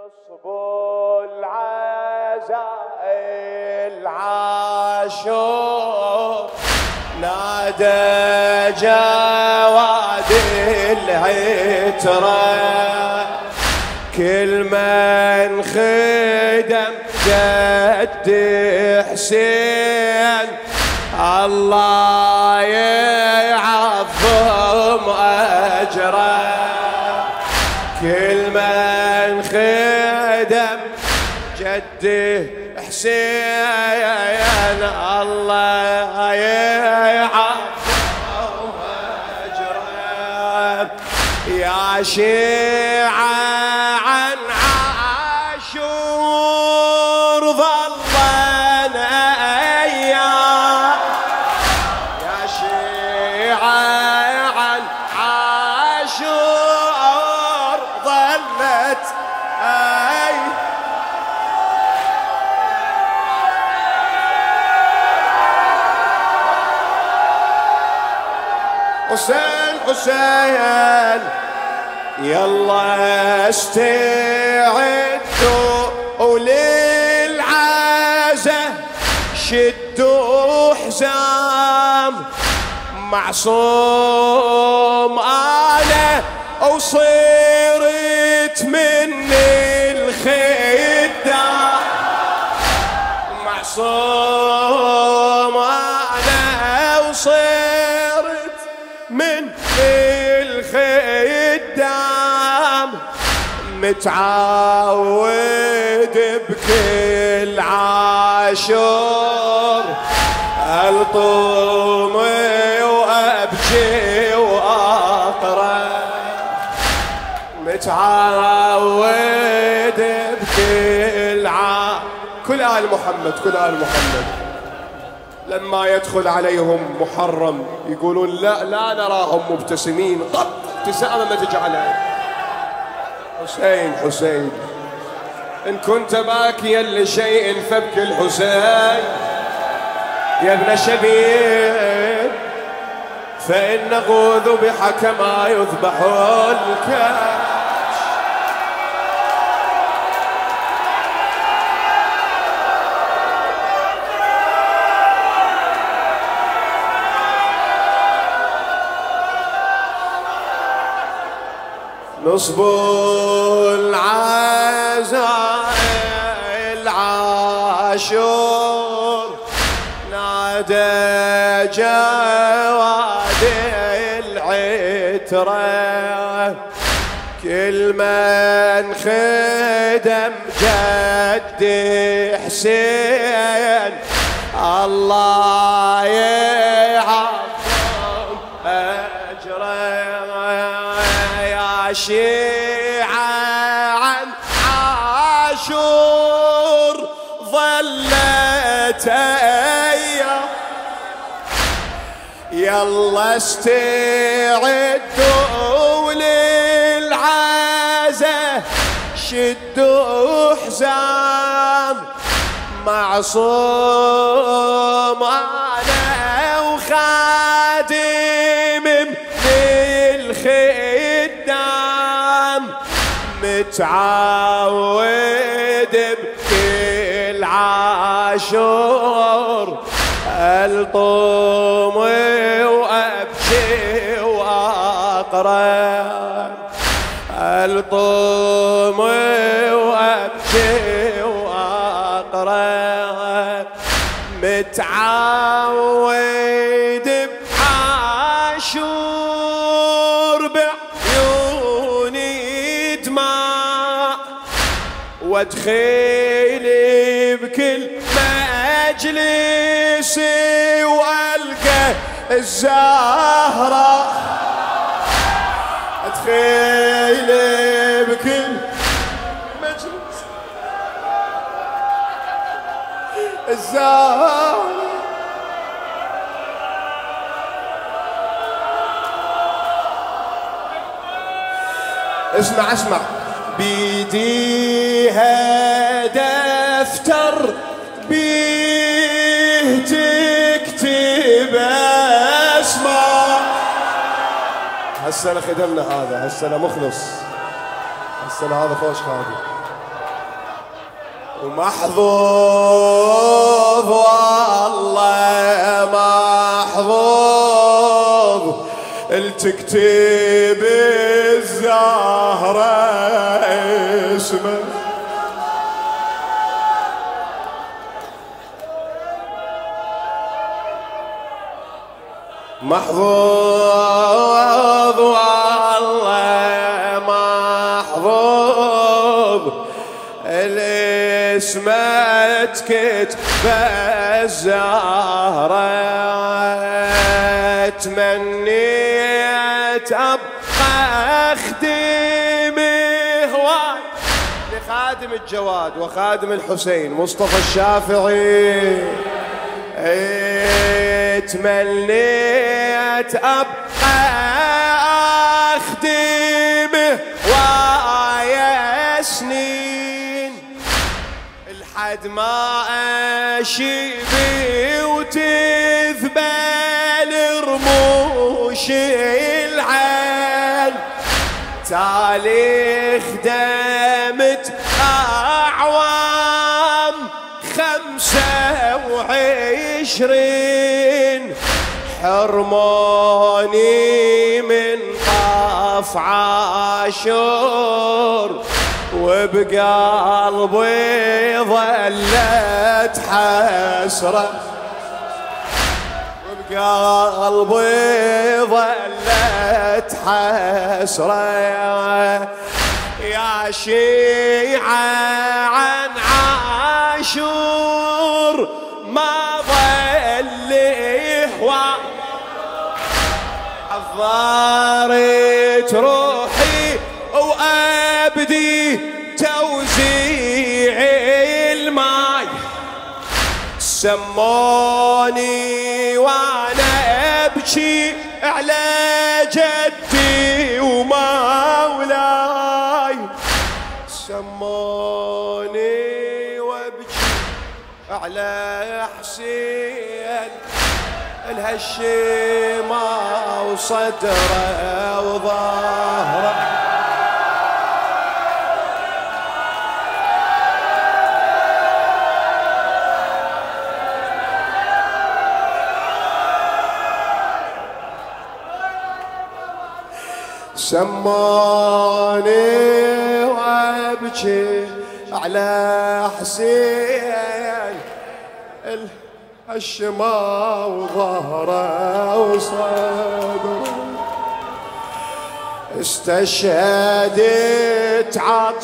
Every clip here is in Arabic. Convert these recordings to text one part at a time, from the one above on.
نصب العزاء العاشور نادى جواد العترة كل من خدم جد حسين الله يعظم أجره كل من خدم جده حسين الله يعظم أجره يا شيعة عن عاشور ظلنا أيام يا شيعة عن عاشور ظلت حسين حسين يلا استعدوا وللعزة شدوا حزام معصوم انا وصيرت من الخدام معصوم انا وصيرت من الخدام متعود بكل عاشور الطومي وابكي واقرا متعود بكل كل آل محمد كل آل محمد لما يدخل عليهم محرم يقولون لا نراهم مبتسمين طب ابتسامة ما تجعلها حسين حسين إن كنت باكيا لشيء فابكي الحسين يا ابن شبيب فإنه ذبح كما يذبح الكبش نصب العزاء العاشور نادى جواد العترة كل من خدم جد حسين الله يعظم أجره يا شيعة عن عاشور ظلت أيام يلا استعدوا للعزة شدوا حزام معصوم أنا وخادم من الخدام متعود بكل عاشور الطومي وابكي واقرا الطومي وابكي واقرا متعود بعاشور بعيوني دماء وادخيلي بكل مجلسي والقى الزهرة ادخيلي بكل مجلس الزهرة اسمع اسمع بيديها دفتر بيه تكتب اسمع هالسنة خدمنا هذا هالسنة مخلص هالسنة هذا خوش خادم ومحظوظ والله محظوظ التكتب الزهرة اسمه. محظوظ والله محظوظ الاسم تكتب الزهرة. تمنيت ابقى اخدمه هواي لخادم الجواد وخادم الحسين مصطفى الشافعي. تمنيت ابقى اخدمه ويا سنين لحد ما اشيبي وتذبل رموش العين. تالي خدمت اعوام 25 حرموني من طاف عاشور وبقلبي ظلت حسرة. وبقلبي ظلت حسرة يا شيعة عن عاشور ما ظل هوى. حضرت روحي وابدي توزيع الماي. سموني وانا ابكي على جدي ومولاي. سموني وابكي على حسين الهشيمة وصدره وظهره. سموني وابكي على حسين الهشمة وظهره وصدره. استشهدت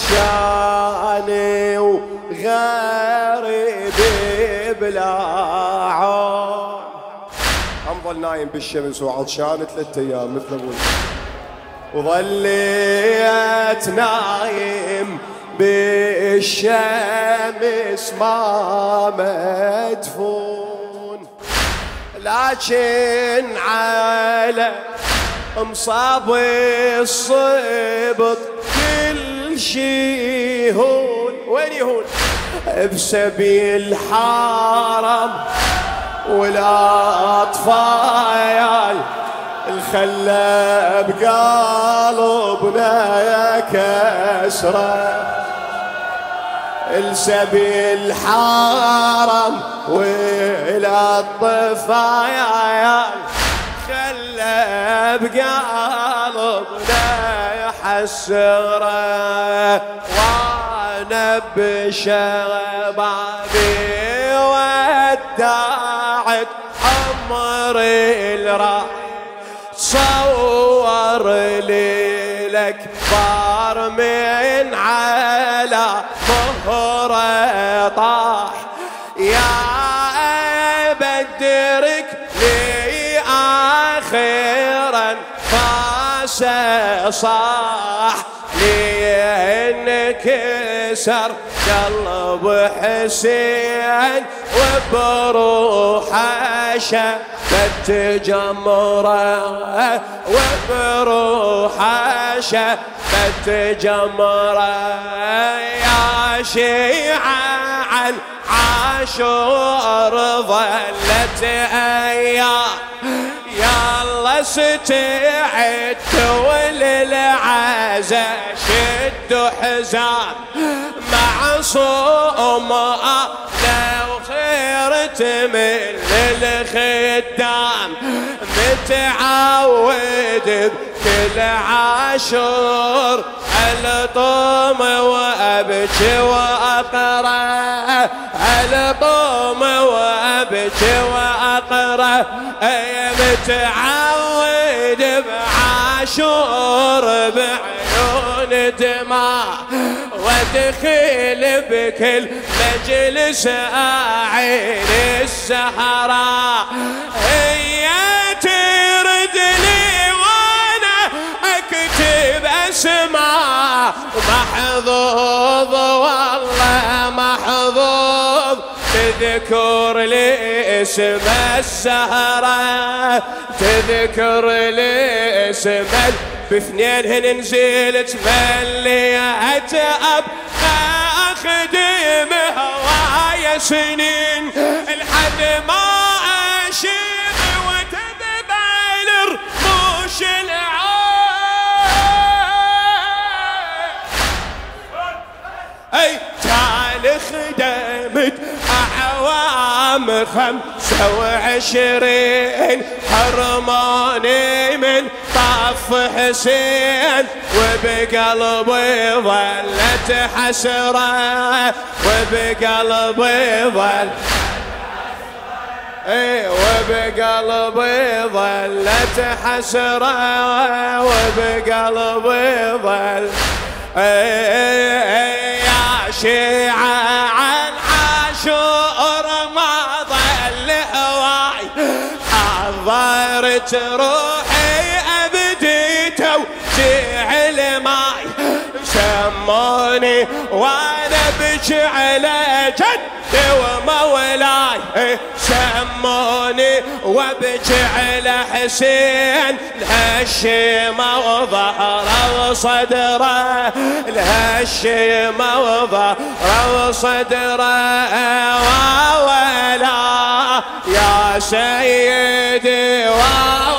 عطشاني وغريب بلا عون. انظل نايم بالشمس وعطشان 3 ايام مثل ابوي. وظليت نايم بالشمس ما مدفون. لكن على مصاب الصبط كل شي هون. وين يهون؟ بسبيل حرم والاطفال الخلى بقلبنا يا كسرة. السبيل حرم وإلى الطفايا خلى بقلبنا يحسرة. وانا بشبابي ودعت عمري الراح. صور ليلك بار من على مهره طاح. يا بدرك لي آخرا فاسه صاح. لينكسر قلب حسين وبروحه شبت جمره. وبروحه شبت جمره. يا شيعة عن عاشور ظلت ايام. يا استعدت وللعزا شدوا حزام معصوم لو خيرت من الخدام متعود بكل عاشور الطوم وابكي واقرا الطوم وابكي واقرا متعود بعاشور بعيون دماء وادخل بكل مجلس اعين السهراء هي تردني وانا اكتب اسماء محظوظ والله محظوظ تذكر لي اسم السهرة تذكر لي اسم باثنينهن نزلت مليت ابقى اخدم هوايا سنين لحد ما اشيب وتذبل رموش اي تعال خدمت اعوام 25 حرماني من طف حسين وبقلبي ظلت حسرة وبقلبي ظل وبقلبي ظلت حسرة وبقلبي ظل يا شيعة عن عاشور ما ظل هواي حضرت روحي أبدي توجيع الماي سموني وانا بجي على جدي ومولاي سموني وبجي على حسين الهشيمة وظهره وصدره الهشيمة وظهره وصدره ولا يا سيدي